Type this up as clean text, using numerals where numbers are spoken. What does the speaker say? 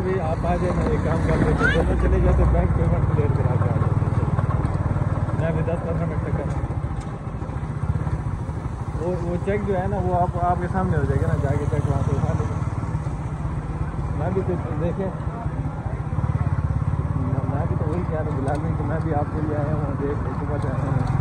भी आप आ जाए ना, एक काम कर लेते दोनों चले जाते, बैंक पेमेंट क्लियर करा के आ जाते। मैं भी 10-15 मिनट तक करना। वो चेक जो है ना वो आपके सामने हो जाएगा ना, जाके चेक वहाँ से उठा लेंगे। मैं भी तो देखें, मैं भी तो वही कह रहा हूँ बिलाल भाई कि मैं भी आपके लिए आया हूँ, देख सुबह से आया हूँ।